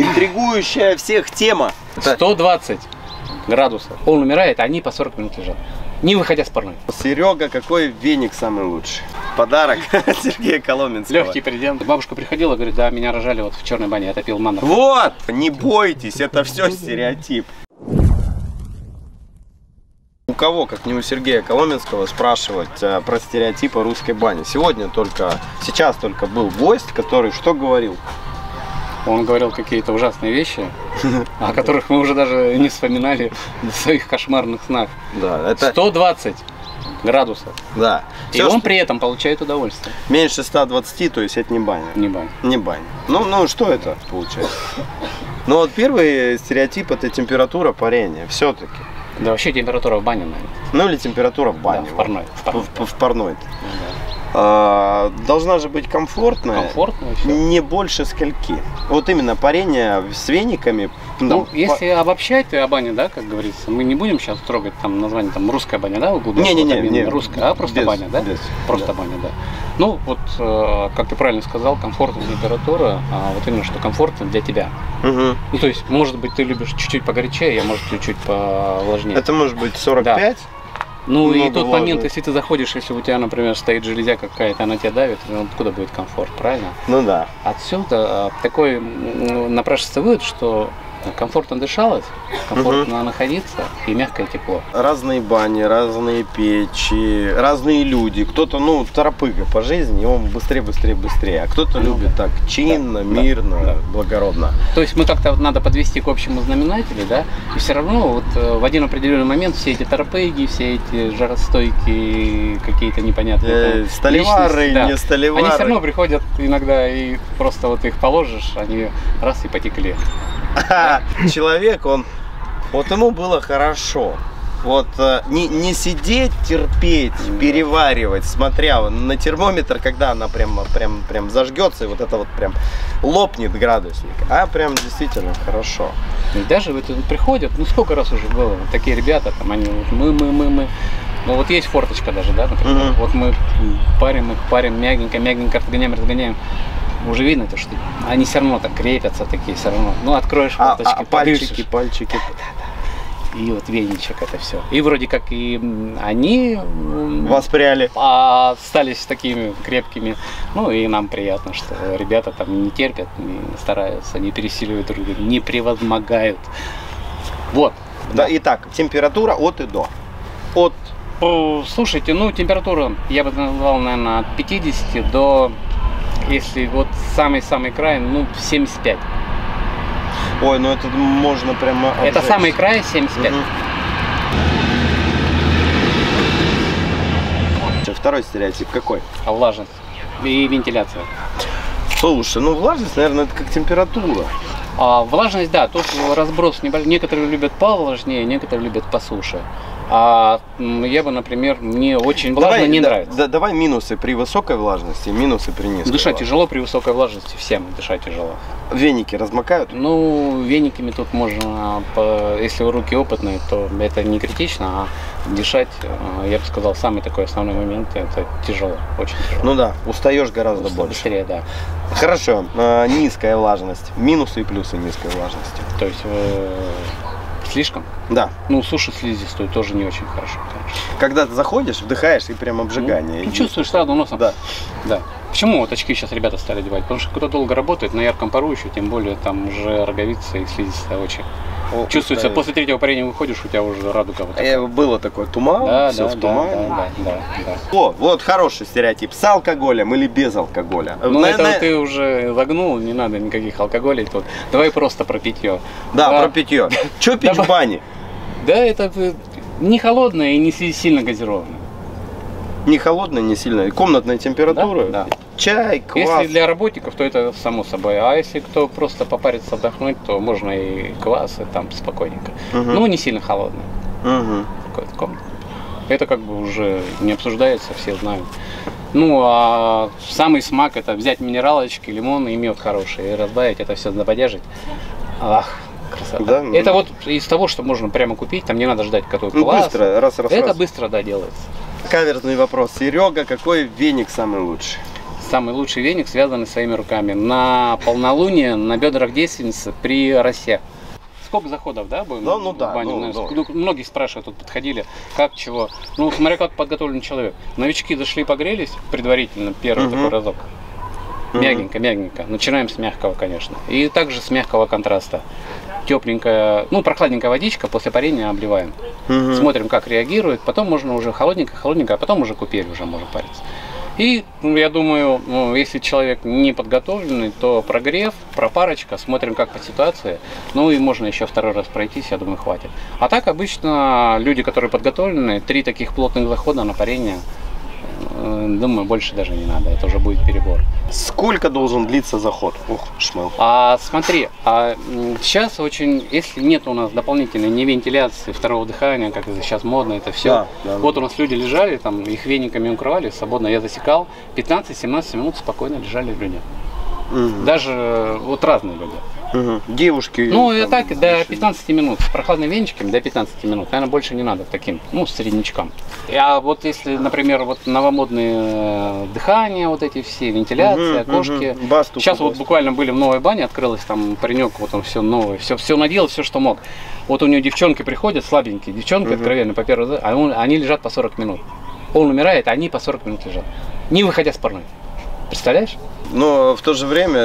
интригующая всех тема. 120 градусов. Он умирает, а они по 40 минут лежат. Не выходя с парной. Серега, какой веник самый лучший? Подарок Сергея Коломенского. Легкий презент. Бабушка приходила, говорит, да, меня рожали вот в черной бане, я топил манну. Вот! Не бойтесь, это все стереотип. У кого, как не у Сергея Коломенского, спрашивать про стереотипы русской бани? Сейчас только был гость, который что говорил? Он говорил какие-то ужасные вещи, о которых мы уже даже не вспоминали в своих кошмарных снах. Да, это 120 градусов. Да. И Все, он при этом получает удовольствие. меньше 120, то есть это не баня. Не баня. Не баня. Ну что это получается? Ну вот первый стереотип — это температура парения. Все-таки. Да вообще температура в бане, наверное. Ну или температура в бане. Да, в парной. В парной. Да. Должна же быть комфортная. Комфортно и всё. Не больше скольки. Вот именно парение с вениками. Ну, если обобщать о бане, да, как говорится, мы не будем сейчас трогать там название там русская баня, да, углубляться. Не русская, а просто без, баня, да? без, просто да. баня, да. Ну, вот, как ты правильно сказал, комфортная температура, вот именно что комфортно для тебя. Угу. Ну, то есть, может быть, ты любишь чуть-чуть погорячее, я, может, чуть-чуть повлажнее. Это может быть 45. Да. Ну и тот влажно. момент, если ты заходишь, если у тебя, например, стоит железяка какая-то, она тебя давит, ну, откуда будет комфорт, правильно? Ну да. Отсюда такой напрашивается вывод, что комфортно дышалось, комфортно находиться и мягкое тепло. Разные бани, разные печи, разные люди. Кто-то, ну, торопыга по жизни, и он быстрее, а кто-то любит так чинно, мирно, благородно. То есть мы как-то надо подвести к общему знаменателю, да, и все равно вот в один определенный момент все эти торопыги, все эти жаростойкие какие-то непонятные столевары, личности, да, не столевары. они все равно приходят иногда и просто вот их положишь, они раз и потекли. Человек, вот ему было хорошо. Вот не сидеть, терпеть, переваривать, смотря на термометр, когда она прям зажгется, и вот это вот прям лопнет градусник, а прям действительно хорошо. И даже вот приходят, ну сколько раз уже было, такие ребята, там они, вот мы. Ну вот есть форточка даже, да, например, вот мы парим мягенько, разгоняем. Уже видно, то, что они все равно так крепятся, такие все равно. Ну, откроешь форточки, пальчики. Да. И вот веничек это все. И вроде как и они воспряли, остались такими крепкими. Ну и нам приятно, что ребята там не терпят, не стараются, не пересиливают друг друга, не превозмогают. Вот. Да. Итак, температура от и до. Слушайте, ну температура, я бы назвал, наверное, от 50 до... Если вот самый край, ну 75. Ой, ну это можно прямо обжечь. Это самый край 75. Второй стереотип какой? Влажность и вентиляция. Слушай, ну влажность, наверное, это как температура. Влажность, да, тут разброс небольшой. Некоторые любят повлажнее, некоторые любят по суше. А я бы, например, мне очень влажно не нравится. Давай минусы при высокой влажности, минусы при низкой. Дышать тяжело при высокой влажности, всем дышать тяжело. Веники размокают? Ну, вениками тут можно, если руки опытные, то это не критично, а дышать, я бы сказал, самый такой основной момент, это тяжело, очень тяжело. Ну да, устаешь гораздо больше. Быстрее, да. Хорошо, низкая влажность, минусы и плюсы низкой влажности. То есть слишком? Да. Ну, суши слизистую тоже не очень хорошо, конечно. Когда ты заходишь, вдыхаешь и прям обжигание. Ну, чувствуешь сразу носом. Да. Да. Почему вот очки сейчас ребята стали одевать? Потому что кто долго работает на ярком пару еще, тем более там уже роговица и слизистая очень. Чувствуется, после третьего парения выходишь, у тебя уже радуга вот такая. Было такое туман, да, все да, в тумане. Да. О, вот хороший стереотип. С алкоголем или без алкоголя? Ну, это ты уже загнул, не надо никаких алкоголей тут. Давай просто про питье. Да, про питье. Че пить в бане? Да, это не холодное и не сильно газированное. Не холодная, не сильная. Комнатная температура. Да. Чай, квас. Если для работников, то это само собой. А если кто просто попарится, отдохнуть, то можно и квас, и там спокойненько. Ну, не сильно холодное. Какой-то комнатный. Это как бы уже не обсуждается, все знают. Ну, а самый смак — это взять минералочки, лимон и мед хороший, и разбавить это все, заподержать. Ах, красота. Да? Это вот из того, что можно прямо купить, там не надо ждать какой квас. Быстро, раз. Это быстро, да, делается. Каверзный вопрос. Серега, какой веник самый лучший? самый лучший веник, связанный своими руками. На полнолуние, на бедрах девственницы при росе. Сколько заходов, да, будем? Ну да. Многие спрашивают, тут подходили, как, чего. Ну, смотря как подготовленный человек. Новички зашли, погрелись предварительно, первый такой разок. Мягенько. Начинаем с мягкого, конечно. И также с мягкого контраста. Тепленькая, прохладненькая водичка, после парения обливаем. Смотрим, как реагирует. Потом можно уже холодненько, а потом уже купель уже можно париться. И я думаю, если человек не подготовленный, то прогрев, пропарочка, смотрим как по ситуации. Ну и можно еще второй раз пройтись, я думаю, хватит. А так обычно люди, которые подготовлены, 3 таких плотных захода на парение, думаю, больше даже не надо, это уже будет перебор. Сколько должен длиться заход? Ух, шмел. Смотри, сейчас очень, если нет у нас дополнительной не вентиляции, второго дыхания, как сейчас модно, это все. Да. Вот у нас люди лежали, там их вениками укрывали, свободно я засекал, 15-17 минут спокойно лежали люди. Даже вот разные люди. Девушки. И так до 15 минут. С прохладными венчиками до 15 минут. Наверное, больше не надо таким, среднячкам. А вот если, например, вот новомодные дыхания, вот эти все, вентиляции, окошки. Сейчас вот буквально были в новой бане, открылась там паренек, вот он все новое, все наделал, все, что мог. Вот у него девчонки приходят, слабенькие девчонки, откровенно, по первому, они лежат по 40 минут. Он умирает, а они по 40 минут лежат, не выходя с парной. Представляешь? Но в то же время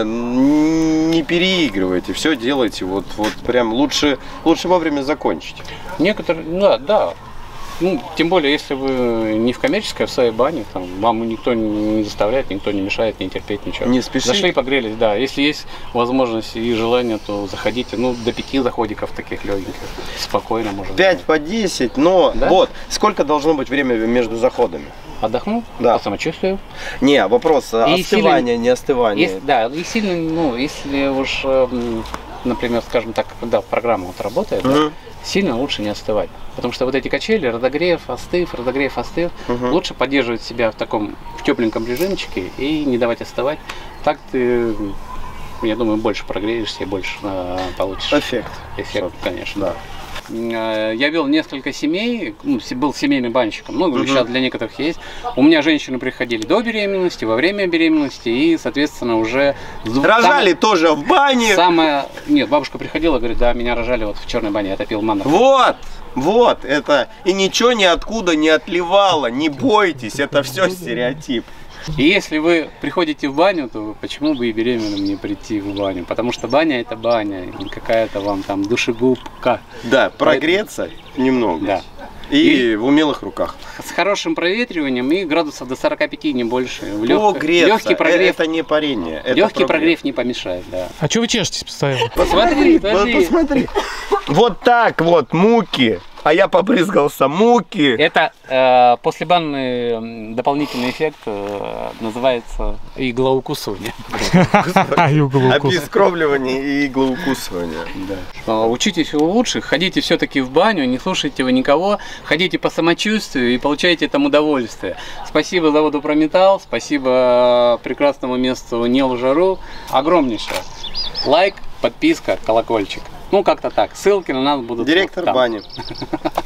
не переигрывайте, все делайте, вот прям лучше вовремя закончить. Некоторые, да. Тем более, если вы не в коммерческой, а в своей бане, там, вам никто не заставляет, никто не мешает, не терпеть ничего. Не спешите. Зашли, погрелись, да. Если есть возможность и желание, то заходите, до 5 заходиков таких легеньких, спокойно можно. 5 по 10, но да? Вот, сколько должно быть время между заходами? Отдохнул? Да. По самочувствию? Не, вопрос остывания, сильно, не остывания. И сильно, если уж, например, скажем так, когда программа работает, да, сильно лучше не остывать. Потому что вот эти качели, разогрев, остыв, лучше поддерживать себя в тепленьком режимчике и не давать остывать. Так ты, я думаю, больше прогреешься и больше получишь эффект, конечно. Да. Я вел несколько семей, был семейным банщиком, сейчас для некоторых есть. У меня женщины приходили до беременности, во время беременности и, соответственно, уже... Рожали тоже в бане? Нет, бабушка приходила, говорит, да, меня рожали вот в черной бане, я топил манна. Вот, это и ничего ниоткуда не отливало, не бойтесь, это все стереотип. И если вы приходите в баню, то почему бы и беременным не прийти в баню? Потому что баня это баня, не какая-то вам там душегубка. Да, прогреться немного. Да. И в умелых руках. С хорошим проветриванием и градусов до 45, не больше. Легкий прогрев. Это не парение. Легкий прогрев не помешает, да. А что вы чешетесь постоянно? Посмотри. Вот так вот муки. А я побрызгался муки. Это послебанный дополнительный эффект, называется иглоукусывание. Обескровливание и иглоукусывание. Учитесь у лучших, ходите все-таки в баню, не слушайте вы никого, ходите по самочувствию и получайте там удовольствие. Спасибо заводу Прометалл, спасибо прекрасному месту Нил Жару. Огромнейшее. Лайк, подписка, колокольчик. Как-то так. Ссылки на нас будут. Директор вот бани.